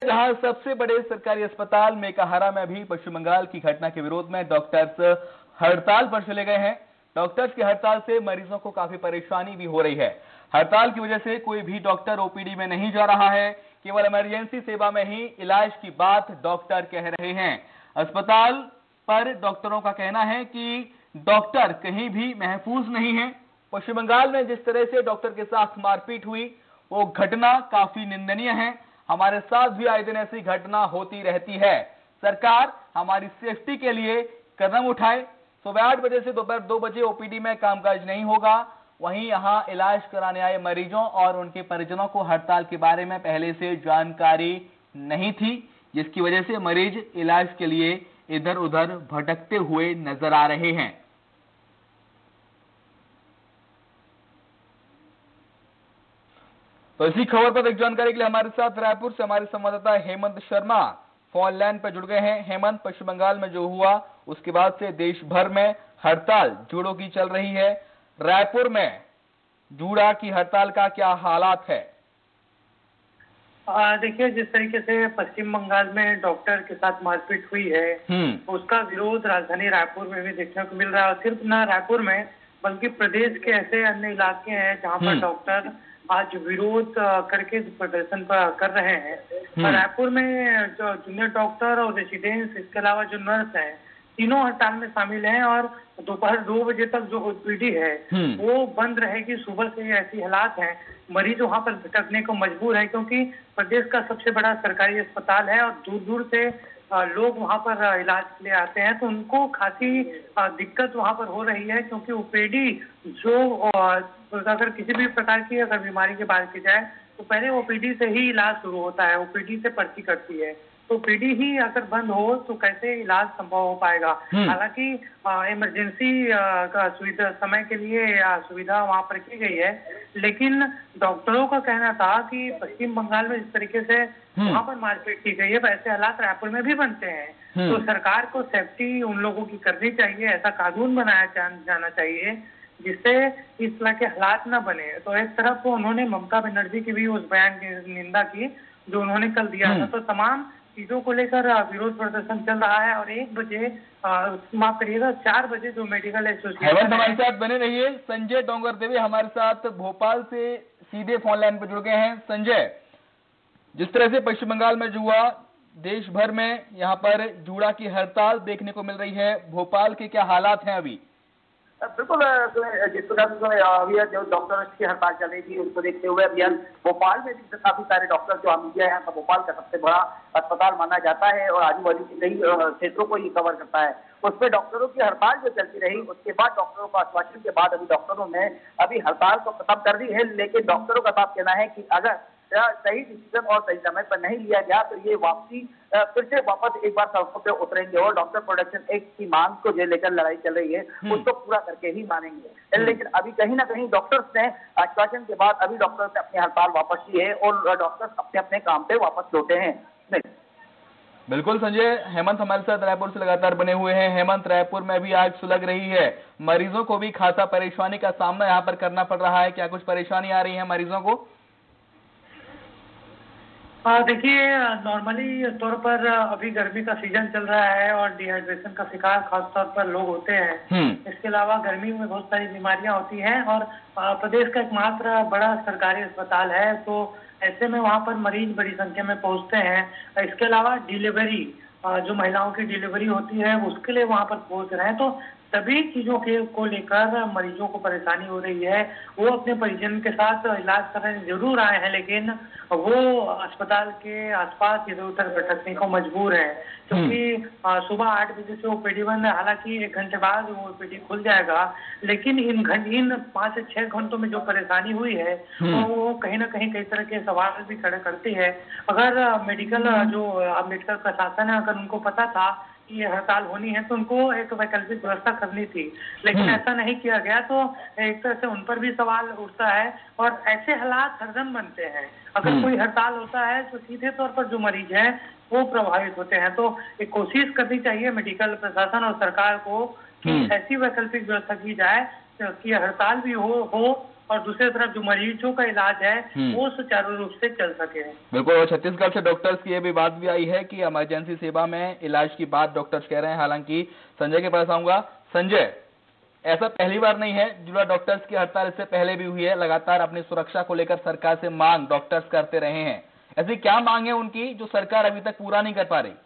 जहां सबसे बड़े सरकारी अस्पताल मेकाहारा में भी पश्चिम बंगाल की घटना के विरोध में डॉक्टर्स हड़ताल पर चले गए हैं। डॉक्टर्स की हड़ताल से मरीजों को काफी परेशानी भी हो रही है। हड़ताल की वजह से कोई भी डॉक्टर ओपीडी में नहीं जा रहा है। केवल इमरजेंसी सेवा में ही इलाज की बात डॉक्टर कह रहे हैं। अस्पताल पर डॉक्टरों का कहना है कि डॉक्टर कहीं भी महफूज नहीं है। पश्चिम बंगाल में जिस तरह से डॉक्टर के साथ मारपीट हुई वो घटना काफी निंदनीय है। हमारे साथ भी आए दिन ऐसी घटना होती रहती है। सरकार हमारी सेफ्टी के लिए कदम उठाए। सुबह 8 बजे से दोपहर 2 बजे ओपीडी में कामकाज नहीं होगा। वहीं यहां इलाज कराने आए मरीजों और उनके परिजनों को हड़ताल के बारे में पहले से जानकारी नहीं थी, जिसकी वजह से मरीज इलाज के लिए इधर उधर भटकते हुए नजर आ रहे हैं। तो इसी खबर पर एक जानकारी के लिए हमारे साथ रायपुर से हमारे संवाददाता हेमंत शर्मा फोन लाइन पर जुड़ गए हैं। हेमंत, पश्चिम बंगाल में जो हुआ उसके बाद से देश भर में हड़ताल जूडो की चल रही है। रायपुर में जूड़ा की हड़ताल का क्या हालात है? देखिए, जिस तरीके से पश्चिम बंगाल में डॉक्टर के साथ मारपीट हुई है उसका विरोध राजधानी रायपुर में भी देखने को मिल रहा है। और सिर्फ न रायपुर में बल्कि प्रदेश के ऐसे अन्य इलाके हैं जहां पर डॉक्टर आज विरोध करके प्रदर्शन कर रहे हैं। और रायपुर में जो जूनियर डॉक्टर और रेसिडेंट्स, इसके अलावा जो नर्स हैं, तीनों हड़ताल में शामिल हैं। और दोपहर 2 बजे तक जो ओपीडी है वो बंद रहेगी। सुबह से ऐसी हालात हैं, मरीज वहां पर भटकने को मजबूर है क्योंकि प्रदेश का सबसे बड़ा सरकारी अस्पताल है और दूर दूर से लोग वहां पर इलाज के लिए आते हैं। तो उनको खासी दिक्कत वहां पर हो रही है क्योंकि ओपीडी जो अगर किसी भी प्रकार की अगर बीमारी की बात की जाए तो पहले ओपीडी से ही इलाज शुरू होता है, ओपीडी से पर्ची कटती है। तो ओपीडी ही अगर बंद हो तो कैसे इलाज संभव हो पाएगा। हालांकि इमरजेंसी का सुविधा समय के लिए सुविधा वहां पर की गई है, लेकिन डॉक्टरों का कहना था कि पश्चिम बंगाल में जिस तरीके से वहां पर मारपीट की गई है वैसे हालात रायपुर में भी बनते हैं। तो सरकार को सेफ्टी उन लोगों की करनी चाहिए, ऐसा कानून बनाया जाना चाहिए जिससे इस तरह के हालात न बने। तो एक तरफ उन्होंने ममता बनर्जी की भी उस बयान की निंदा की जो उन्होंने कल दिया था। तो तमाम चीजों को लेकर विरोध प्रदर्शन चल रहा है। और 1 बजे माफ करिएगा 4 बजे जो मेडिकल एसोसिएशन हमारे साथ बने रहिए। संजय डोंगर देवी हमारे साथ भोपाल से सीधे फोन लाइन पर जुड़ गए हैं। संजय, जिस तरह से पश्चिम बंगाल में जो हुआ, देश भर में यहाँ पर जूड़ा की हड़ताल देखने को मिल रही है। भोपाल के क्या हालात हैं अभी? बिल्कुल, जिस प्रकार से अभी जो डॉक्टर्स की हड़ताल चल रही थी उसको देखते हुए अभियान भोपाल में भी काफी सारे डॉक्टर जो हम है तो भोपाल का सबसे बड़ा अस्पताल माना जाता है और आजू बाजू के कई क्षेत्रों को ये कवर करता है। उसमें डॉक्टरों की हड़ताल जो चलती रही उसके बाद डॉक्टरों को आश्वासन के बाद अभी डॉक्टरों ने अभी हड़ताल को खत्म कर दी है। लेकिन डॉक्टरों का साफ कहना है कि अगर सही डिसीजन और सही समय पर नहीं लिया गया तो ये वापसी फिर से वापस एक बार सड़कों पे उतरेंगे और डॉक्टर प्रोटेक्शन एक्ट की मांग को जो लेकर लड़ाई चल रही है उसको पूरा करके ही मानेंगे। लेकिन अभी कहीं ना कहीं डॉक्टर्स ने आश्वासन के बाद अभी डॉक्टर्स ने अपनी हड़ताल वापस ली है और डॉक्टर्स अपने अपने काम पे वापस लौटे हैं। बिल्कुल संजय, हेमंत हमारे साथ रायपुर से लगातार बने हुए हैं। हेमंत, रायपुर में भी आग सुलग रही है, मरीजों को भी खासा परेशानी का सामना यहाँ पर करना पड़ रहा है। क्या कुछ परेशानी आ रही है मरीजों को? देखिए, नॉर्मली तौर पर अभी गर्मी का सीजन चल रहा है और डिहाइड्रेशन का शिकार खासतौर पर लोग होते हैं। इसके अलावा गर्मी में बहुत सारी बीमारियां होती हैं और प्रदेश का एकमात्र बड़ा सरकारी अस्पताल है, तो ऐसे में वहां पर मरीज बड़ी संख्या में पहुंचते हैं। इसके अलावा डिलीवरी, जो महिलाओं की डिलीवरी होती है उसके लिए वहां पर पहुंच रहे हैं। तो सभी चीजों को लेकर मरीजों को परेशानी हो रही है। वो अपने परिजन के साथ इलाज करने जरूर आए हैं लेकिन वो अस्पताल के आसपास इधर उधर भटकने को मजबूर है क्योंकि सुबह 8 बजे से ओपीडी बंद है। हालांकि 1 घंटे बाद वो ओपीडी खुल जाएगा, लेकिन इन 5 से 6 घंटों में जो परेशानी हुई है वो कहीं ना कहीं कई तरह के सवाल भी खड़े करती है। अगर मेडिकल प्रशासन है, अगर उनको पता था ये हड़ताल होनी है तो उनको एक वैकल्पिक व्यवस्था करनी थी, लेकिन ऐसा नहीं किया गया। तो एक तरह से उन पर भी सवाल उठता है और ऐसे हालात हरदम बनते हैं। अगर कोई हड़ताल होता है तो सीधे तौर पर जो मरीज हैं वो प्रभावित होते हैं। तो एक कोशिश करनी चाहिए मेडिकल प्रशासन और सरकार को कि ऐसी वैकल्पिक व्यवस्था की जाए कि हड़ताल भी हो और दूसरी तरफ जो मरीजों का इलाज है वो सुचारू रूप से चल सके। बिल्कुल, और छत्तीसगढ़ से डॉक्टर्स की ये भी बात भी आई है कि इमरजेंसी सेवा में इलाज की बात डॉक्टर्स कह रहे हैं। हालांकि संजय के पास आऊंगा। संजय, ऐसा पहली बार नहीं है, जुड़ा डॉक्टर्स की हड़ताल इससे पहले भी हुई है। लगातार अपनी सुरक्षा को लेकर सरकार से मांग डॉक्टर्स करते रहे हैं। ऐसी क्या मांग है उनकी जो सरकार अभी तक पूरा नहीं कर पा रही?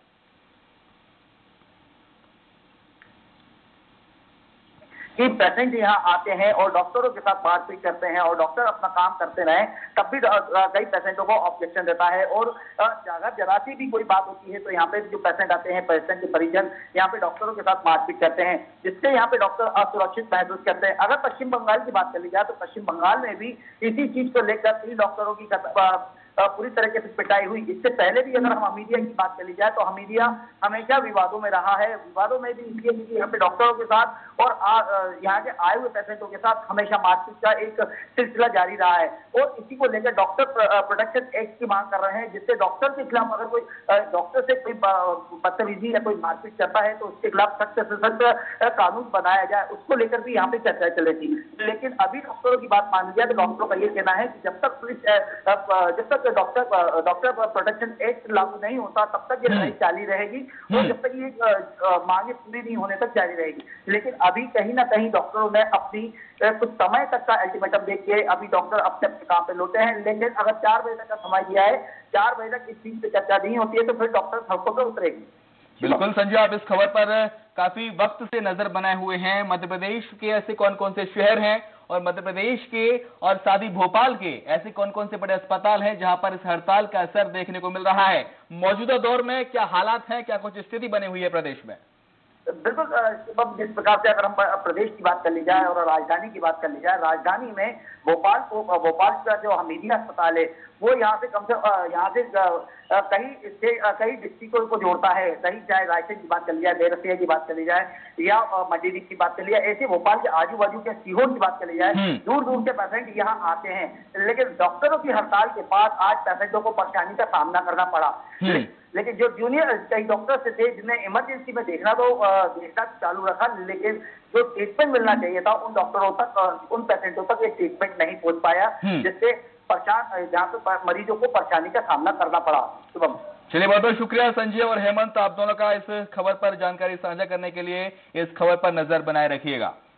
कि पेशेंट यहाँ आते हैं और डॉक्टरों के साथ बातचीत करते हैं और डॉक्टर अपना काम करते रहे, तब भी कई पेशेंटों को ऑब्जेक्शन रहता है। और अगर जरा सी भी कोई बात होती है तो यहाँ पे जो पेशेंट आते हैं, पेशेंट के परिजन यहाँ पे डॉक्टरों के साथ बातचीत करते हैं, जिससे यहाँ पे डॉक्टर असुरक्षित महसूस करते हैं। अगर पश्चिम बंगाल की बात कर ली जाए तो पश्चिम बंगाल में भी इसी चीज को लेकर 3 डॉक्टरों की पूरी तरीके से पिटाई हुई। इससे पहले भी अगर हम हमीदिया की बात कर ली जाए तो हमीदिया हमेशा विवादों में रहा है। विवादों में भी इसलिए क्योंकि यहाँ पे डॉक्टरों के साथ और यहाँ के आए हुए पेशेंटों के साथ हमेशा मारपीट का एक सिलसिला जारी रहा है। और इसी को लेकर डॉक्टर प्रोटेक्शन एक्ट की मांग कर रहे हैं, जिससे डॉक्टर के खिलाफ अगर कोई डॉक्टर से कोई बदतमीजी या कोई मारपीट करता है तो उसके खिलाफ सख्त से सख्त कानून बनाया जाए। उसको लेकर भी यहाँ पे चर्चा चले थी। लेकिन अभी डॉक्टरों की बात मान ली जाए तो डॉक्टरों का ये कहना है कि जब तक डॉक्टर प्रोटेक्शन एक्ट लागू नहीं होता तब तक ये लड़ाई जारी रहेगी और जब तक ये मांगे पूरी नहीं होने तक जारी रहेगी। लेकिन अभी कहीं ना कहीं डॉक्टरों ने अपनी कुछ समय तक का अल्टीमेटम देख के अभी डॉक्टर अपने अपने काम पे लौटे हैं। लेकिन अगर 4 बजे तक का समय दिया है, 4 बजे तक इस चीज पे चर्चा नहीं होती है तो फिर डॉक्टर सड़कों पर उतरेगी। बिल्कुल संजय, आप इस खबर पर काफी वक्त से नजर बनाए हुए हैं। मध्य प्रदेश के ऐसे कौन कौन से शहर हैं और मध्य प्रदेश के और साथ ही भोपाल के ऐसे कौन कौन से बड़े अस्पताल हैं जहां पर इस हड़ताल का असर देखने को मिल रहा है? मौजूदा दौर में क्या हालात हैं, क्या कुछ स्थिति बनी हुई है प्रदेश में? बिल्कुल, जिस प्रकार से अगर हम प्रदेश की बात कर ली जाए और राजधानी की बात कर ली जाए, राजधानी में भोपाल का जो हमीदिया अस्पताल है वो यहाँ से कई डिस्ट्रिक्टों को जोड़ता है। कहीं चाहे रायसेन की बात कर ली जाए, बैरसिया की बात कर ली जाए या मंडी की बात कर ली जाए, ऐसे भोपाल के आजू बाजू के सीहोर की बात कर ली जाए, दूर दूर के पेशेंट यहाँ आते हैं। लेकिन डॉक्टरों की हड़ताल के बाद आज पेशेंटों को परेशानी का सामना करना पड़ा। लेकिन जो जूनियर कई डॉक्टर्स थे जिन्हें इमरजेंसी में देखना चालू रखा, लेकिन जो ट्रीटमेंट मिलना चाहिए था उन डॉक्टरों तक, उन पेशेंटों तक ये ट्रीटमेंट नहीं पहुंच पाया, जिससे जहाँ पे मरीजों को परेशानी का सामना करना पड़ा। शुभम, चलिए, बहुत बहुत शुक्रिया संजय और हेमंत, आप दोनों का इस खबर पर जानकारी साझा करने के लिए। इस खबर पर नजर बनाए रखिएगा।